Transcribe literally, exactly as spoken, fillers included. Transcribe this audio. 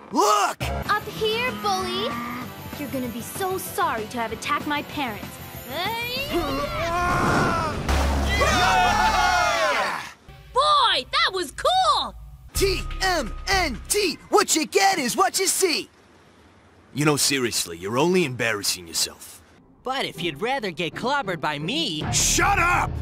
Look! Up here, bully! You're gonna be so sorry to have attacked my parents. Boy, that was cool! T M N T! What you get is what you see! You know, seriously, you're only embarrassing yourself. But if you'd rather get clobbered by me... Shut up!